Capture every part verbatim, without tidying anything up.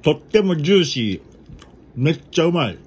とってもジューシー。めっちゃうまい。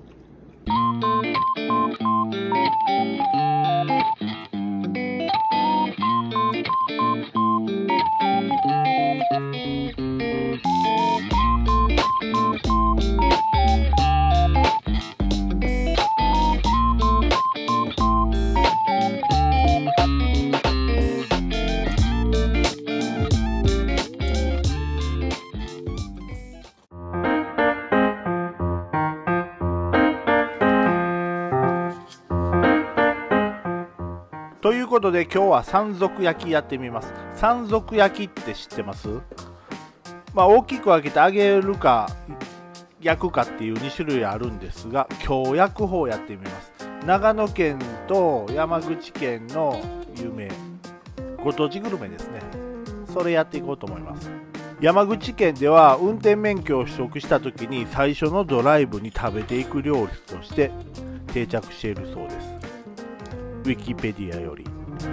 ということで今日は山賊焼きやってみます。山賊焼きって知ってます？まあ大きく分けて揚げるか焼くかっていうに種類あるんですが、今日焼く方をやってみます。長野県と山口県の有名ご当地グルメですね。それやっていこうと思います。山口県では運転免許を取得した時に最初のドライブに食べていく料理として定着しているそうです。ウィキペディアより。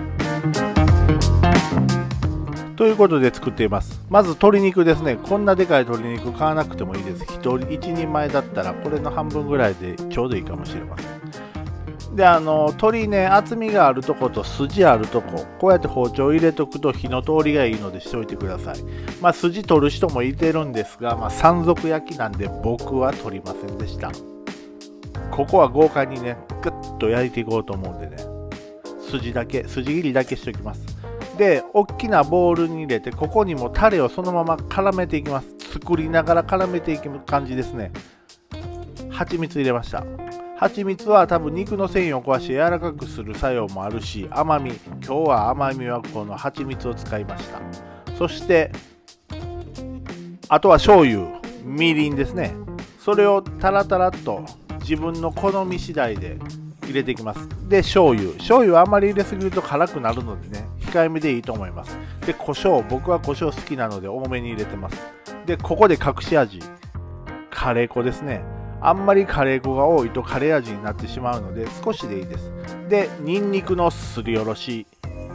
ということで作っています。まず鶏肉ですね。こんなでかい鶏肉買わなくてもいいです。ひとりいちにんまえだったらこれの半分ぐらいでちょうどいいかもしれません。で、あの鶏ね、厚みがあるとこと筋あるとこ、こうやって包丁を入れとくと火の通りがいいのでしておいてください。まあ筋取る人もいてるんですが、まあ、山賊焼きなんで僕は取りませんでした。ここは豪快にね、グッと焼いていこうと思うんでね、筋だけ、筋切りだけしておきます。で、大きなボウルに入れて、ここにもタレをそのまま絡めていきます。作りながら絡めていく感じですね。蜂蜜入れました。蜂蜜は多分肉の繊維を壊して柔らかくする作用もあるし、甘み、今日は甘みはこの蜂蜜を使いました。そしてあとは醤油、みりんですね。それをタラタラっと自分の好み次第で入れていきます。で、醤油。醤油はあんまり入れすぎると辛くなるのでね、控えめでいいと思います。で、胡椒。僕は胡椒好きなので多めに入れてます。で、ここで隠し味。カレー粉ですね。あんまりカレー粉が多いとカレー味になってしまうので、少しでいいです。で、ニンニクのすりおろし。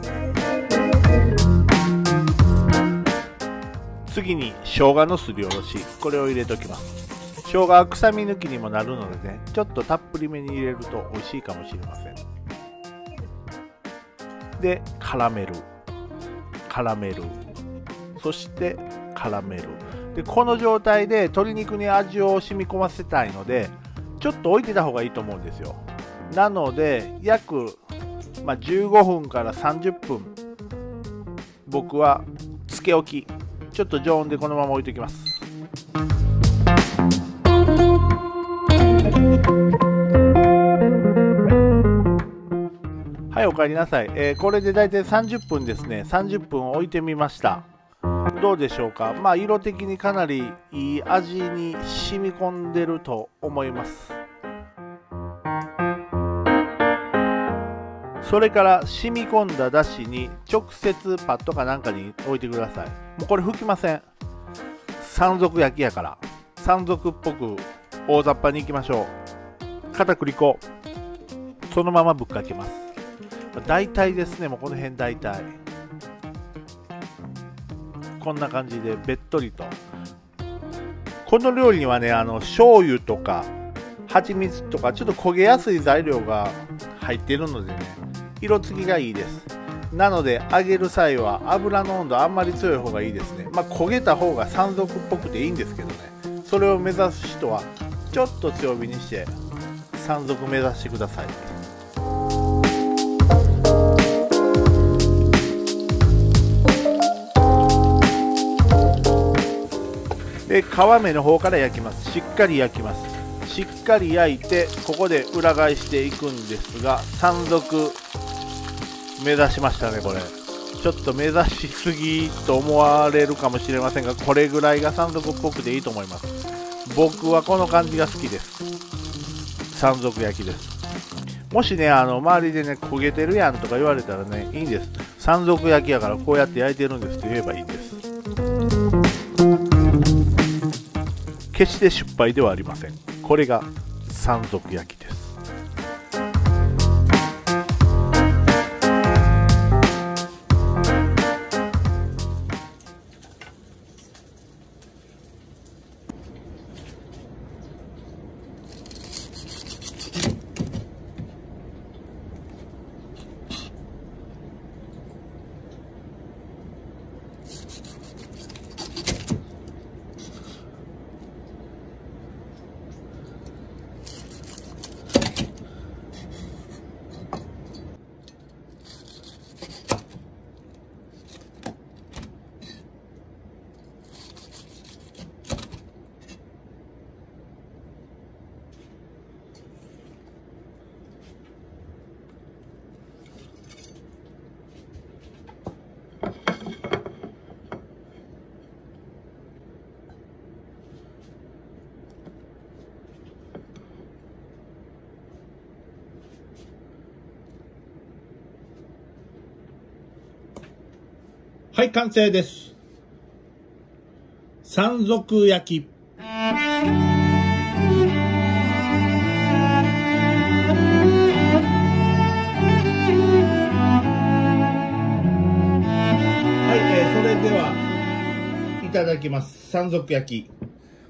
次に、生姜のすりおろし。これを入れておきます。生姜は臭み抜きにもなるのでね、ちょっとたっぷりめに入れると美味しいかもしれません。で、絡める。絡める。そして絡める。で、この状態で鶏肉に味を染み込ませたいので、ちょっと置いてた方がいいと思うんですよ。なので、約、まあ、じゅうごふんからさんじゅっぷん、僕はつけ置き。ちょっと常温でこのまま置いておきます。はい、おかえりなさい。えー、これでだいたいさんじゅっぷんですね。さんじゅっぷん置いてみました。どうでしょうか。まあ、色的にかなりいい味に染み込んでると思います。それから染み込んだだしに直接パッドかなんかに置いてください。もうこれ拭きません。山賊焼きやから。山賊っぽく大雑把にいきましょう。片栗粉。そのままぶっかけます。大体ですね、もうこの辺大体。こんな感じでべっとりと。この料理にはね、あの醤油とか蜂蜜とかちょっと焦げやすい材料が入っているのでね、色付きがいいです。なので揚げる際は油の温度あんまり強い方がいいですね。まあ焦げた方が山賊っぽくていいんですけどね、それを目指す人はちょっと強火にして山賊目指してください。で、皮目の方から焼きます。しっかり焼きます。しっかり焼いて、ここで裏返していくんですが、山賊目指しましたね、これ。ちょっと目指しすぎと思われるかもしれませんが、これぐらいが山賊っぽくていいと思います。僕はこの感じが好きです。山賊焼きです。もしね、あの周りでね、焦げてるやんとか言われたらね、いいんです。山賊焼きやからこうやって焼いてるんですと言えばいいんです。決して失敗ではありません。これが山賊焼きです。 はい、完成です。山賊焼き。はい、えー、それではいただきます。山賊焼き。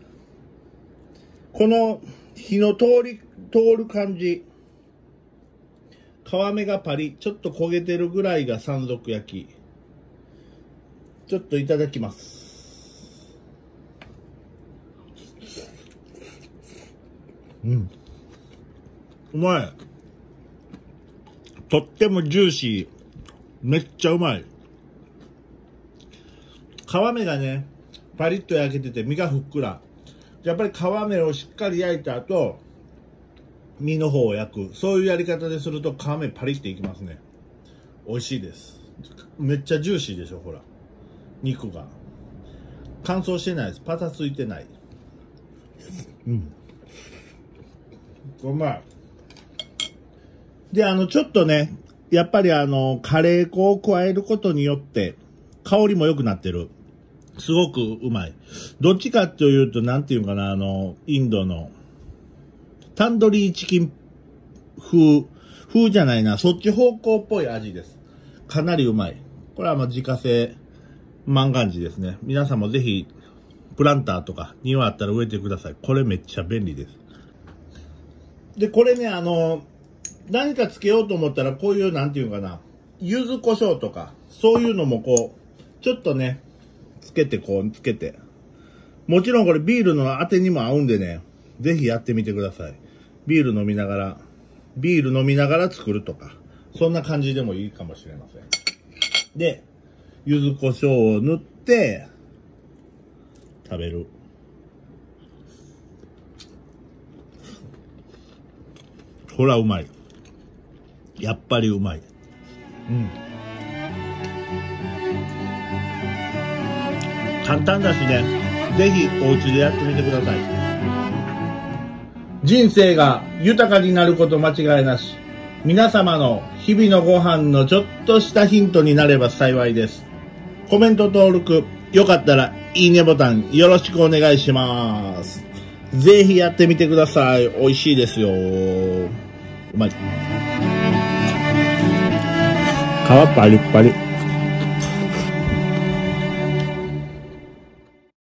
この火の通り通る感じ、皮目がパリ、ちょっと焦げてるぐらいが山賊焼き。ちょっといただきます。うん、うまい。とってもジューシー、めっちゃうまい。皮目がね、パリッと焼けてて身がふっくら。やっぱり皮目をしっかり焼いた後、身の方を焼く。そういうやり方ですると皮目パリッていきますね。美味しいです。めっちゃジューシーでしょ、ほら。肉が。乾燥してないです。パサついてない。うん。うまい。で、あの、ちょっとね、やっぱりあの、カレー粉を加えることによって、香りも良くなってる。すごくうまい。どっちかというと、なんていうかな、あの、インドの、タンドリーチキン風、風じゃないな、そっち方向っぽい味です。かなりうまい。これはまあ自家製万願寺ですね。皆さんもぜひ、プランターとか庭あったら植えてください。これめっちゃ便利です。で、これね、あの、何かつけようと思ったら、こういう、なんていうかな、柚子胡椒とか、そういうのもこう、ちょっとね、つけてこう、つけて。もちろんこれビールのあてにも合うんでね、ぜひやってみてください。ビール飲みながら、ビール飲みながら作るとか、そんな感じでもいいかもしれません。で、柚子胡椒を塗って、食べる。ほら、うまい。やっぱりうまい。うん。簡単だしね、ぜひお家でやってみてください。人生が豊かになること間違いなし。皆様の日々のご飯のちょっとしたヒントになれば幸いです。コメント登録、よかったらいいねボタンよろしくお願いします。ぜひやってみてください。美味しいですよ。うまい。皮パリッパリ。